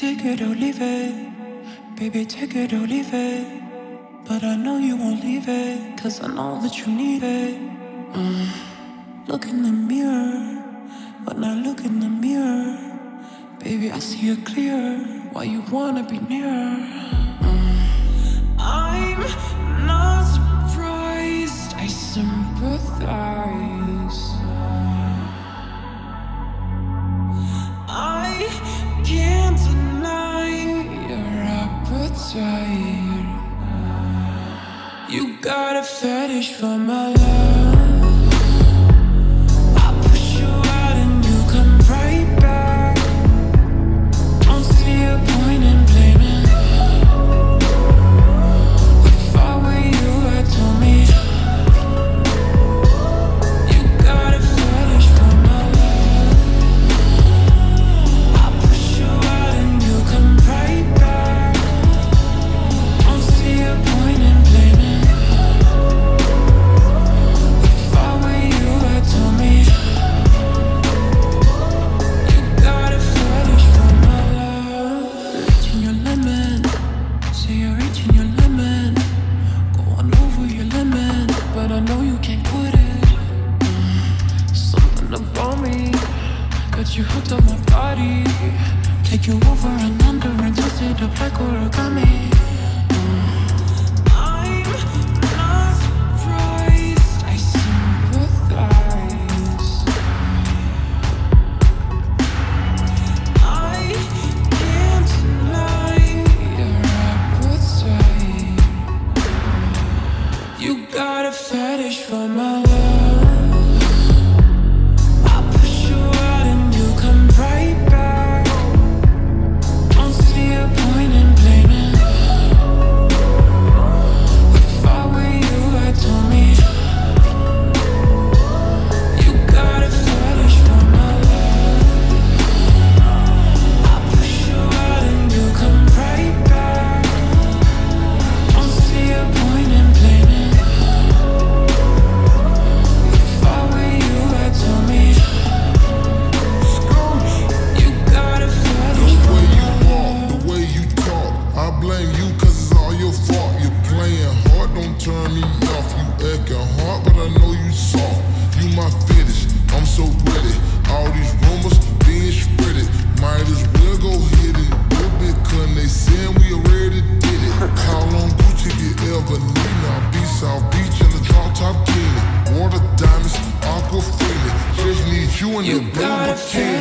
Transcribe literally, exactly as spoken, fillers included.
Take it or leave it, baby, take it or leave it. But I know you won't leave it, cause I know that you need it. mm. Look in the mirror, when I look in the mirror, baby, I see it clear, why you wanna be near. mm. I'm not surprised, I sympathize. I can't deny your appetite. You got a fetish for my love. I push you out and you come right back. Don't see a point in blaming. If I were you, I'd tell me. You got a fetish for my love. I push you out and you come right back. Don't see a point in blaming. You hooked up my body, take you over and under and twist it up like origami. I'm not surprised, I sympathize. I can't deny your appetite. You got a fetish for my love. Right back. Don't see a point in blaming. If I were you, I'd tell me. You got a fetish for my love. I push you out and you come right back. Don't see a point in blaming. If I were you, I'd tell me. I blame you cause it's all your fault. You're playing hard, don't turn me off. You acting hard, but I know you soft. You my fetish, I'm so ready. All these rumors being spreaded. Might as well go ahead and do it, cause they saying we already did it. How long Gucci if you ever need me? I'll be South Beach in the drop top king. Water diamonds, aqua freely. Just need you in the blue bikini.